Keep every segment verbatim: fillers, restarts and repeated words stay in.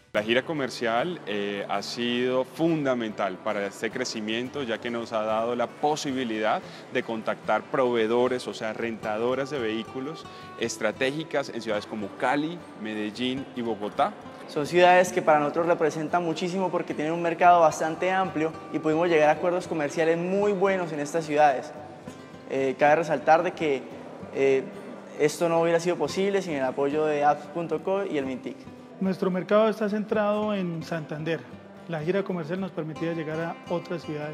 La gira comercial eh, ha sido fundamental para este crecimiento, ya que nos ha dado la posibilidad de contactar proveedores, o sea, rentadoras de vehículos estratégicas en ciudades como Cali, Medellín y Bogotá. Son ciudades que para nosotros representan muchísimo porque tienen un mercado bastante amplio y pudimos llegar a acuerdos comerciales muy buenos en estas ciudades. Eh, cabe resaltar de que eh, esto no hubiera sido posible sin el apoyo de apps punto co y el Mintic. Nuestro mercado está centrado en Santander. La gira comercial nos permitía llegar a otras ciudades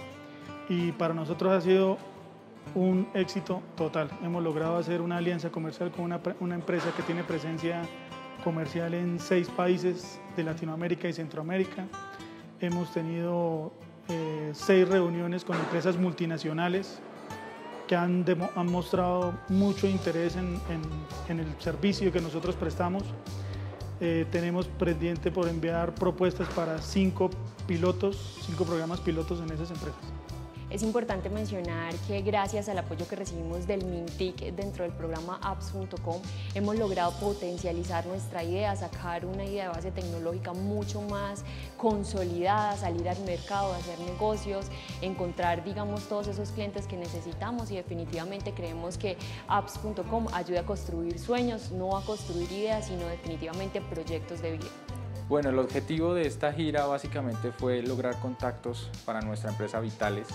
y para nosotros ha sido un éxito total. Hemos logrado hacer una alianza comercial con una, una empresa que tiene presencia comercial en seis países de Latinoamérica y Centroamérica. Hemos tenido eh, seis reuniones con empresas multinacionales que han, demo, han mostrado mucho interés en, en, en el servicio que nosotros prestamos. Eh, tenemos pendiente por enviar propuestas para cinco pilotos, cinco programas pilotos en esas empresas. Es importante mencionar que gracias al apoyo que recibimos del Mintic dentro del programa apps punto com hemos logrado potencializar nuestra idea, sacar una idea de base tecnológica mucho más consolidada, salir al mercado, hacer negocios, encontrar, digamos, todos esos clientes que necesitamos y definitivamente creemos que apps punto com ayuda a construir sueños, no a construir ideas, sino definitivamente proyectos de vida. Bueno, el objetivo de esta gira básicamente fue lograr contactos para nuestra empresa Vitales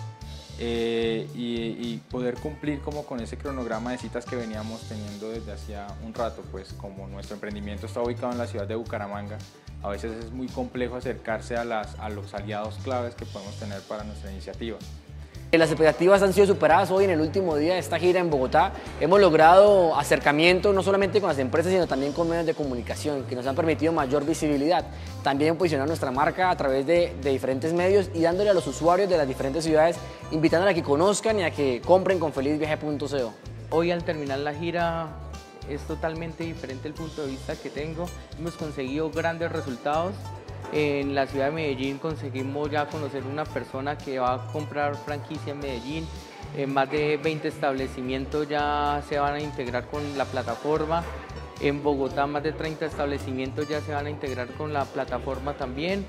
eh, y, y poder cumplir como con ese cronograma de citas que veníamos teniendo desde hacía un rato, pues como nuestro emprendimiento está ubicado en la ciudad de Bucaramanga, a veces es muy complejo acercarse a, las, a los aliados claves que podemos tener para nuestra iniciativa. Las expectativas han sido superadas hoy en el último día de esta gira en Bogotá. Hemos logrado acercamiento no solamente con las empresas, sino también con medios de comunicación que nos han permitido mayor visibilidad. También posicionar nuestra marca a través de, de diferentes medios y dándole a los usuarios de las diferentes ciudades, invitándoles a que conozcan y a que compren con feliz viaje punto co. Hoy al terminar la gira es totalmente diferente el punto de vista que tengo. Hemos conseguido grandes resultados. En la ciudad de Medellín conseguimos ya conocer una persona que va a comprar franquicia en Medellín. En más de veinte establecimientos ya se van a integrar con la plataforma. En Bogotá más de treinta establecimientos ya se van a integrar con la plataforma también.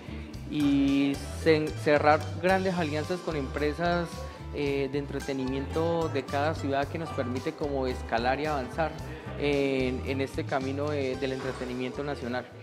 Y cerrar grandes alianzas con empresas eh, de entretenimiento de cada ciudad que nos permite como escalar y avanzar en, en este camino eh, del entretenimiento nacional.